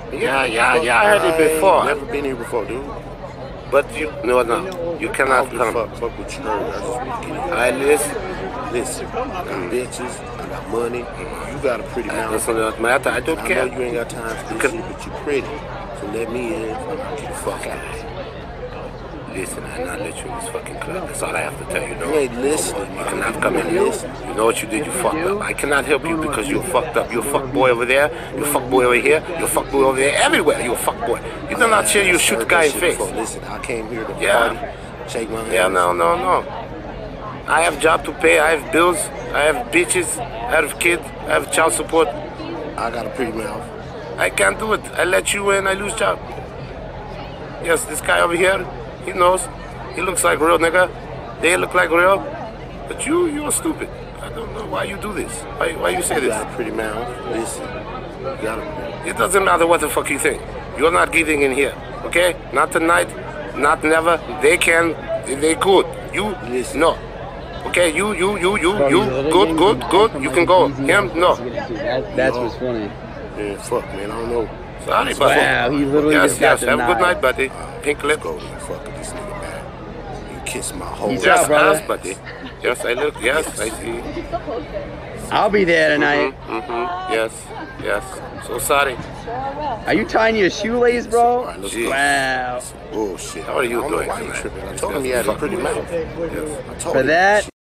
Yeah, I heard it before. Never been here before, dude. But no, you cannot come. Fuck what you heard. I just want to get it. I listen. Listen, I got bitches, I got money. You got a pretty mouth. Doesn't matter. I don't care. I know you ain't got time for this shit, but you pretty. So let me in. Get the fuck out. Listen, I'm not let you in this fucking club. That's all I have to tell you. You ain't listening. You cannot come in here. You know what you did? You fucked up. I cannot help you because you're fucked up. You're a fuck boy over there. You're a fuck boy over here. You're a fuck boy over there. Everywhere. You're a fuck boy. You do not share. You shoot the guy in the face. Listen, I came here to party, shake my hand. Yeah, no. I have job to pay. I have bills. I have bitches. I have kids. I have child support. I got a pretty mouth. I can't do it. I let you in. I lose job. Yes, this guy over here. He knows. He looks like real nigga. They look like real. But you're stupid. I don't know why you do this. Why you say this? You got a pretty mouth. Listen. You got a... It doesn't matter what the fuck you think. You're not getting in here. Okay? Not tonight. Not never. They can. They could. You listen. No. Okay, you. Good. You can go. Him, no. That's what's funny. Man, fuck, man. I don't know. Sorry, buddy. Wow, he literally just got Have a good night, buddy. Pink lip. Go and fuck with this nigga, man. You kiss my whole He's Yes, out, brother. yes, buddy. Yes, I look. Yes, I see. I'll be there tonight. Yes. So sorry. Are you tying your shoelace, bro? Alright, let's Jeez. go. Wow. Bullshit. How are you I don't know doing why you tonight? tripping. I told him he had a pretty mouth. Yes. I told For him. that.